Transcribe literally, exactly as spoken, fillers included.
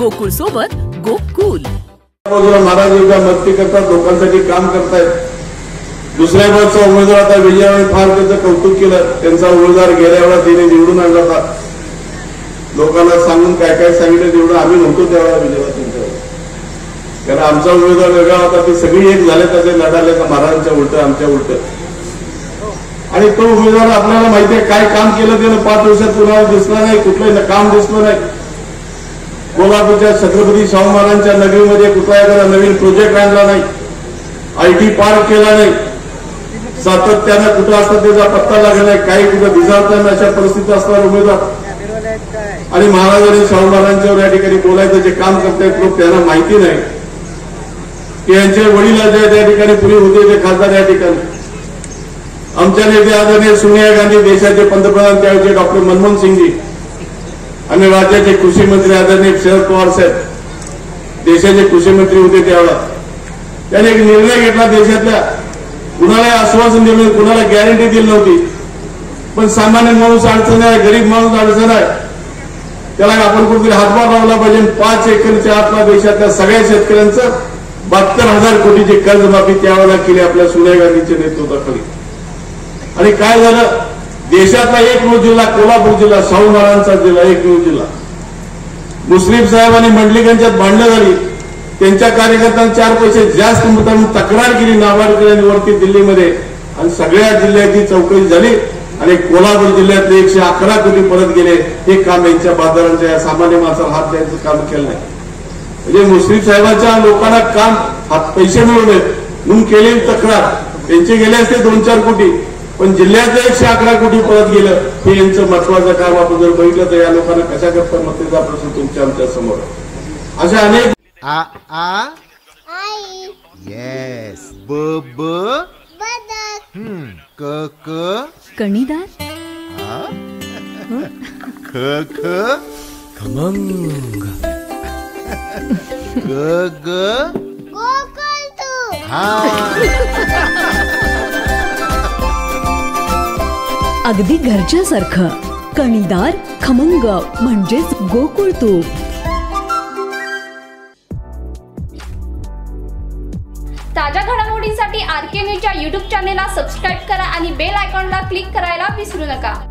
गोकुळ सोबत गोकुल. महाराज एकदा मस्ती करतात, लोकांसाठी काम करतायत. दुसऱ्या बाजूचा उमेदवार आता विजयाने फार त्याचं कौतुक केलं. त्यांचा उमेदवार गेल्या वेळा तिने निवडून आणला होता. लोकांना सांगून काय काय सांगितलं तेवढं आम्ही नव्हतो त्यावेळेला विजयाला त्यांच्यावर, कारण आमचा उमेदवार वेगळा होता. ते सगळी एक झाले तसे लढाले महाराजांच्या उलट आमच्या उलट. आणि तो उमेदवार आपल्याला माहिती आहे काय काम केलं त्यानं. पाच वर्षात कुणाला दिसला नाही, कुठलंही काम दिसलं नाही. कोल्हापूरच्या छत्रपती शाहू महाराजांच्या नगरीमध्ये कुठला एखादा नवीन प्रोजेक्ट आणला नाही, आयटी पार्क केला नाही. सातत्यानं कुठं असतात त्याचा पत्ता लागला नाही, काही कुठं दिसायचं नाही. अशा परिस्थितीत असणार उमेदवार. आणि महाराजांनी शाहू महाराजांच्यावर या ठिकाणी बोलायचं जे काम करतायत लोक त्यांना माहिती नाही की यांचे वडील जे त्या ठिकाणी पुढे होते ते खासदार या ठिकाणी. आमच्या नेते आदरणीय सोनिया गांधी, देशाचे पंतप्रधान त्यावेळेचे डॉक्टर मनमोहन सिंगजी आणि राज्याचे कृषी मंत्री आदरणीय शरद पवार साहेब देशाचे कृषी मंत्री होते त्यावेळेला. त्याने एक निर्णय घेतला. देशातल्या कुणाला आश्वासन दिलं, कुणाला गॅरंटी दिली नव्हती. पण सामान्य माणूस अडचण आहे, गरीब माणूस अडचण आहे, त्याला आपण कुठेतरी हातभार लावला पाहिजे. पाच एकरच्या आतला देशातल्या सगळ्या शेतकऱ्यांचं बहात्तर हजार कोटीची कर्जमाफी त्यावेळेला केली आपल्या सोनिया गांधीच्या नेतृत्वाखाली. आणि काय झालं, देशातला एकमेव जिल्हा कोल्हापूर जिल्हा, शाहू महाराजांचा जिल्हा, एकमेव जिल्हा. मुस्लिम साहेब आणि मंडलिकांच्यात भांडणं झाली. त्यांच्या कार्यकर्त्यांना चार पैसे जास्त म्हणून तक्रार केली नाबार्डकरांवरती दिल्लीमध्ये. आणि सगळ्या जिल्ह्याची चौकशी झाली आणि कोल्हापूर जिल्ह्यातले एकशे अकरा कोटी परत गेले. हे काम यांच्या बाजारांच्या सामान्य माणसाला हात द्यायचं काम केलं नाही. म्हणजे मुस्लिम साहेबांच्या लोकांना काम हात पैसे मिळवले म्हणून केलेली तक्रार त्यांचे गेले असते दोन चार कोटी, पण जिल्ह्यातलं एकशे अकरा कोटी परत गेलं. हे यांचं महत्वाचं काम आपण जर बघितलं तर या लोकांना कशा करता मतेचा प्रश्न तुमच्या आमच्या समोर. अशा अनेक आ आ येस ब ब हम्म क क कणीदार, ख ख खमंग, ग ग हा. अगदी घरच्यासारखं कणीदार खमंग म्हणजेच गोकुळ तूप. ताज्या घडामोडींसाठी आर के न्यूजच्या यूट्यूब चॅनेलला सबस्क्राईब करा आणि बेल आयकॉनला क्लिक करायला विसरू नका.